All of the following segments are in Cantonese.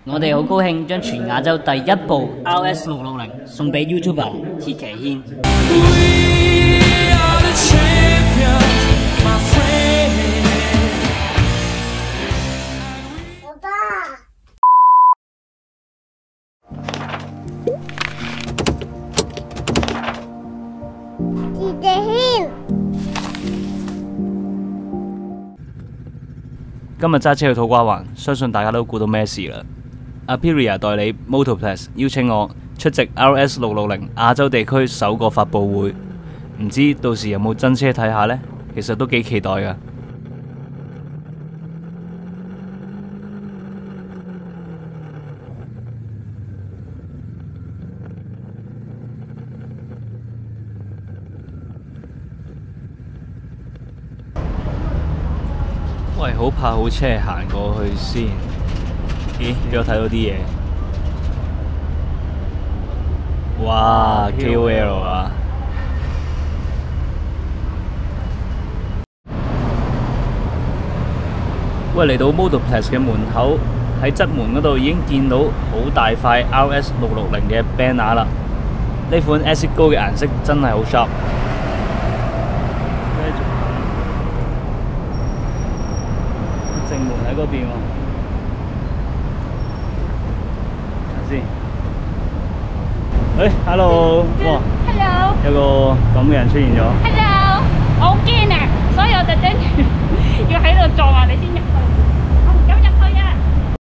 我哋好高興將全亞洲第一部 RS 660送俾 YouTuber 鐵騎軒。 鐵騎軒。 今日揸車去土瓜灣，相信大家都估到咩事啦。Aprilia 代理 Motoplex 邀請我出席 RS 660亞洲地區首個發佈會，唔知到時有冇真車睇下呢？其實都幾期待㗎。喂，好怕好車行過去先。咦，俾我睇到啲嘢。哇 ，KOL 啊！喂，嚟到 Motoplex 嘅門口，喺側門嗰度已經見到好大塊 RS 660嘅 banner 啦。呢款 Acid Gold 嘅顏色真係好 sharp。正門喺嗰邊喎，睇先。hello， 哇 ，hello， 有個咁嘅人出現咗。 hello， 我好驚啊，所以我特登要喺度撞下你先入去，我唔敢入去啊。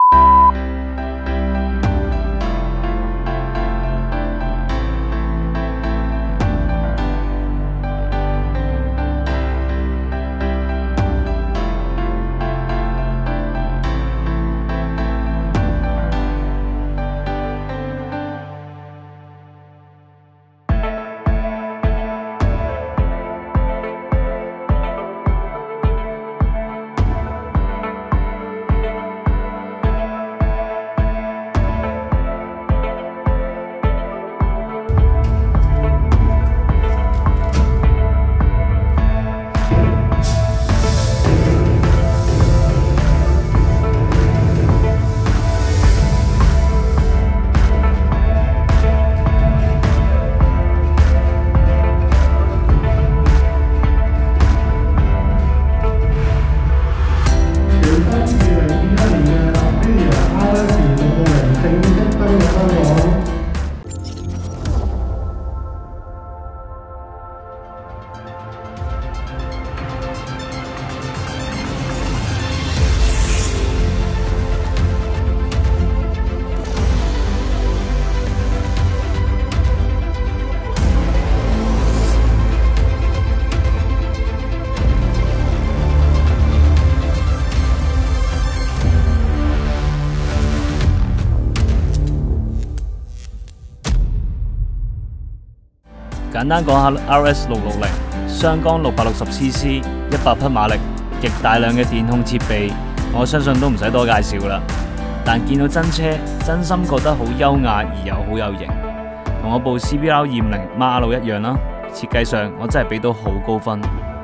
簡單講下 RS 660，雙缸660cc， 100匹馬力，極大量嘅電控設備，我相信都唔使多介紹啦。但見到真車，真心覺得好優雅而又好有型，同我部 CBR 250 Mark R 一樣啦。設計上我真係俾到好高分。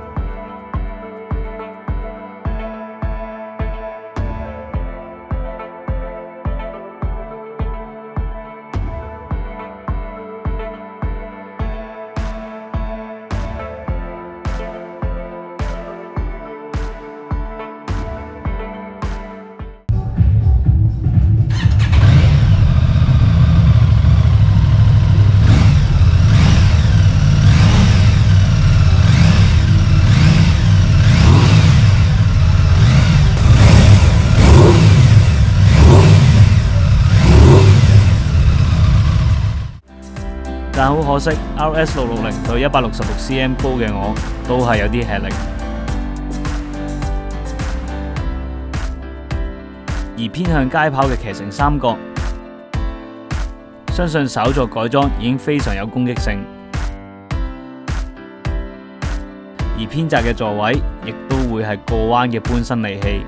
但好可惜 ，RS 660對166cm 高嘅我都係有啲吃力。而偏向街跑嘅騎乘三角，相信稍作改裝已經非常有攻擊性。而偏窄嘅座位亦都會係過彎嘅搬身利器。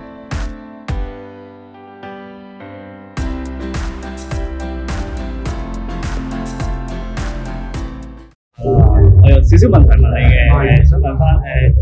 我有少少問題問你嘅，想問翻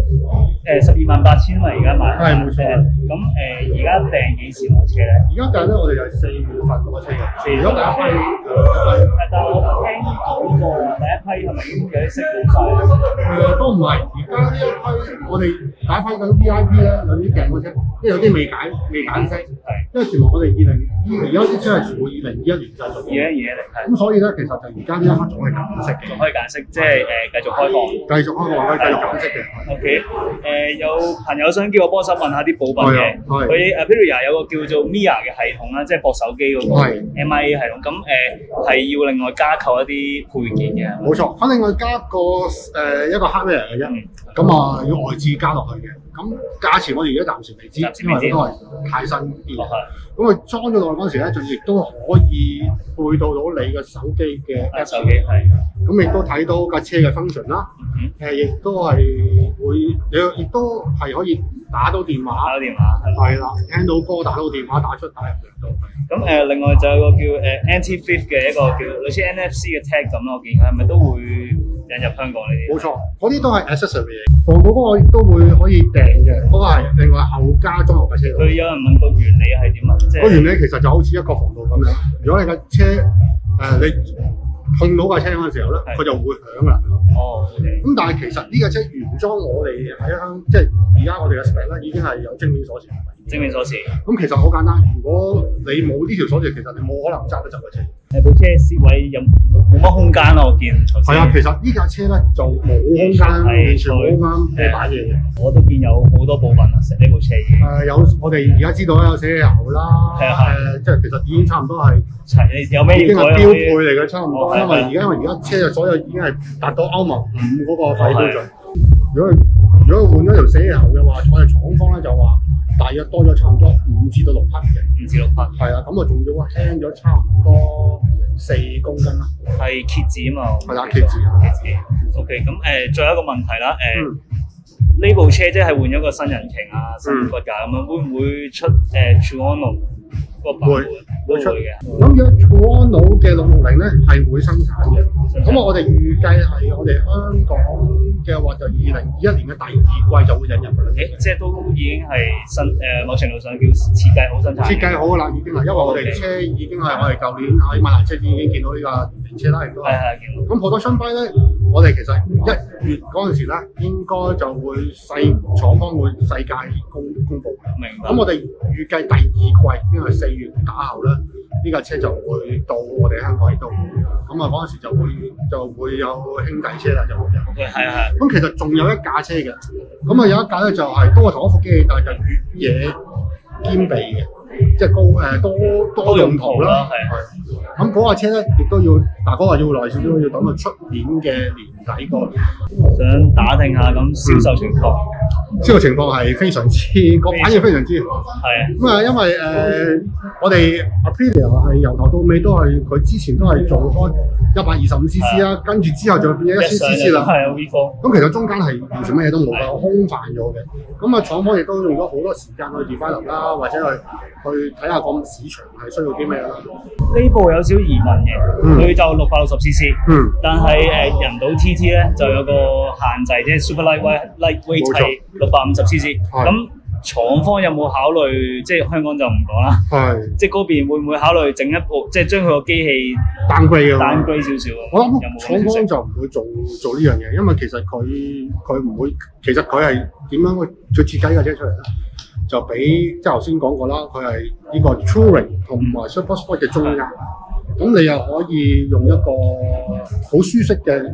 128000嘛，而家買係冇錯。 咁而家訂幾時攞車咧？ 而家訂咧，我哋就係4月份攞車嘅。如果第一批， 但係我聽講過第一批係咪已經有啲色冇晒？ 都唔係。而家呢一批我哋第一批嗰啲 VIP 咧，有啲訂過車，因為有啲未揀色，因為全部我哋而家啲車係全部2021年製造嘅。 2021年係。 咁所以咧，其實就而家呢一刻仲係揀色嘅， 仲可以揀色，即係繼續開放。 繼續開放，可以繼續揀色嘅。 OK， 有朋友想叫我幫手問下啲補品嘅，佢Aprilia 有個叫做 Mia 嘅系統啦，即係駁手機嗰個 MIA 系統，咁係要另外加購一啲配件嘅。 冇錯，反正我加一個 hardware 嘅啫，咁啊要外置加落去嘅。咁價錢我哋而家暫時未知，因為都係太新啲。咁佢裝咗落去嗰陣時咧，就亦都可以配到你嘅手機嘅 app， 手機係。 咁亦都睇到架車嘅 function 啦。亦都係會，亦都係可以打到電話。係啦，聽到歌打到電話，打出打入嘅都係。 咁另外就有個叫Anti-Thief 嘅一個叫類似 NFC 嘅 tag 咁咯，我見係咪都會引入香港呢啲？ 冇錯，嗰啲都係 accessory 嘢。防盜嗰個亦都會可以訂嘅，嗰個係另外後加裝落架車度。 佢有人問個原理係點啊？即係個原理其實就好似一個防盜咁樣。如果你架車你碰到架車嗰陣時候咧，佢就會響啦。咁但係其實呢架車原裝我哋喺即係而家我哋嘅 spec 咧已經係有正面鎖匙。 正面鎖匙。 咁其實好簡單，如果你冇呢條鎖匙，其實你冇可能揸得走架車。 部車車位有冇乜空間啊？我見係啊，其實呢架車咧就冇空間，完全冇空間俾擺嘢嘅。 我都見有好多部分啊，成呢部車已經。 有我哋而家知道有寫油啦，即係其實已經差唔多係有咩已經係標配嚟嘅，差唔多。因為而家車嘅所有已經係達到歐盟5嗰個廢標準。如果換咗條寫油嘅話，我哋廠方咧就話大約多咗差唔多5至到6匹嘅。5至6匹。係啊，咁我仲要輕咗差唔多4公斤啦。係蠍子啊嘛。係啦，蠍子。 OK， 咁最後一個問題啦，呢部車即係換咗個新引擎啊、新骨架咁樣，會唔會出Tuono 個版本？會嘅。 咁如果 Tuono 嘅660咧係會生產嘅，咁我哋預計係我哋香港嘅話就2021年嘅第2季就會引入㗎啦。 即係都已經係某程度上叫設計好生產。設計好㗎啦，已經係，因為我哋車已經係我哋舊年喺馬蘭車展已經見到呢個原型車啦，亦都係。見到。咁好多新批咧，我哋其實1月嗰陣時咧，應該就會廠方會世界公佈嘅。明白。咁我哋預計第2季，因為4月打後咧，呢架車就會到我哋香港亦都會。咁啊嗰陣時就會有兄弟車啦，就會有。係。咁其實仲有一架車嘅，咁啊有一架咧就係都係同一副機器，但係就越野兼備嘅，即係多用途啦。係。咁嗰架車咧亦都要，但係嗰個要耐少少，要等到出年嘅年底過。 想打聽下咁銷售情況。 銷售情況係非常之個反應非常之好。係。咁啊，因為我哋 Aprilia 係由頭到尾都係佢之前都係做開125cc 啦，跟住之後就變咗1000cc 啦。係啊 V4。咁其實中間係完全乜嘢都冇嘅，空泛咗嘅。咁啊，廠方亦都用咗好多時間去 develop 啦，或者去睇下個市場係需要啲咩啦。 呢部有少少疑問嘅，佢就660cc，但係人道 TT 咧就有個限制，即係 super lightweight 係650cc。咁廠方有冇考慮？即係香港就唔講啦。係。即係嗰邊會唔會考慮整一部，即係將佢個機器 downgrade 少少？我諗廠方就唔會做呢樣嘢，因為其實佢唔會，其實佢係點樣去設計呢架車出嚟咧？就俾即係頭先講過啦，佢係呢個 Touring 同埋 Super Sport 嘅中間，咁你又可以用一個好舒適嘅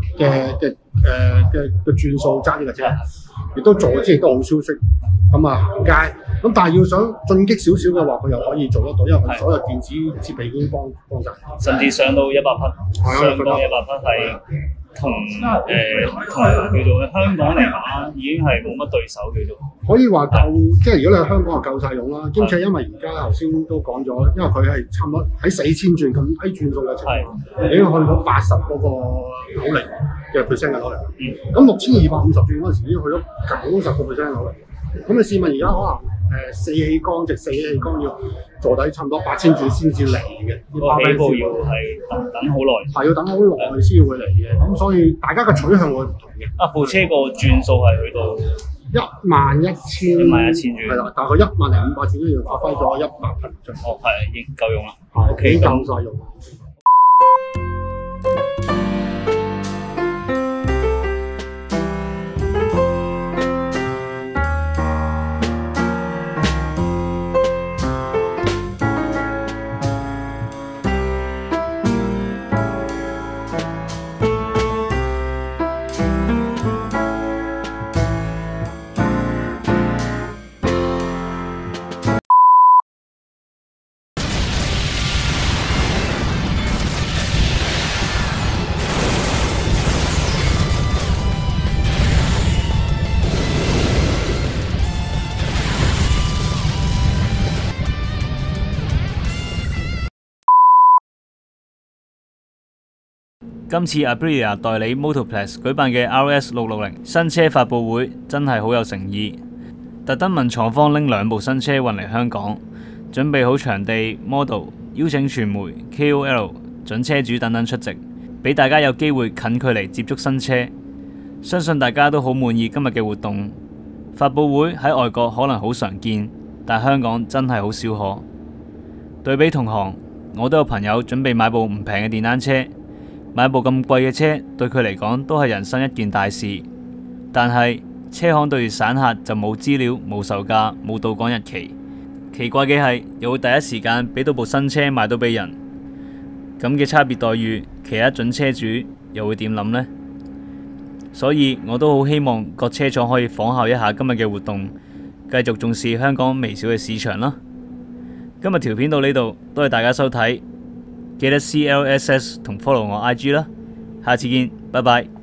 轉數揸呢架車，亦都坐姿亦都好舒適，咁啊行街，咁但係要想進擊少少嘅話，佢又可以做得到，因為佢所有電子設備已經幫晒， 甚至上到100匹，上到100匹係。同叫做香港嚟講，已經係冇乜對手叫做。 可以話夠，即係如果你喺香港就夠晒用啦。兼且因為而家頭先都講咗，因為佢係差唔多喺4000轉咁低轉數嘅情況，已經去到80嗰個扭力嘅 percent 嘅扭力。咁6250轉嗰陣時已經去到90%嘅扭力。咁你試問而家可能 4氣缸，直4氣缸要坐底差唔多8000轉先至嚟嘅。 個起步要係等好耐， 係要等好耐先會嚟嘅。咁所以大家嘅取向會唔同嘅。 部車個轉數係去到 11000 轉， 係啦，大概10500轉都要發揮咗100%。 哦，係已經夠用啦。 係，已經夠晒用啦。 今次 Aprilia 代理 Motorplex 舉辦嘅 RS660 新車發佈會真係好有誠意，特登問廠方拎2部新車運嚟香港，準備好場地、model， 邀請傳媒、KOL、準車主等等出席，俾大家有機會近距離接觸新車。相信大家都好滿意今日嘅活動。發佈會喺外國可能好常見，但香港真係好少可。對比同行，我都有朋友準備買部唔平嘅電單車。買部咁貴嘅車對佢嚟講都係人生一件大事，但係車行對住散客就冇資料、冇售價、冇到港日期。奇怪嘅係又會第一時間俾到部新車賣到俾人，咁嘅差別待遇，其他準車主又會點諗呢？所以我都好希望各車廠可以仿效一下今日嘅活動，繼續重視香港微小嘅市場啦。今日條片到呢度，多謝大家收睇。記得 CLSS 同 follow 我 IG 啦，下次見，拜拜。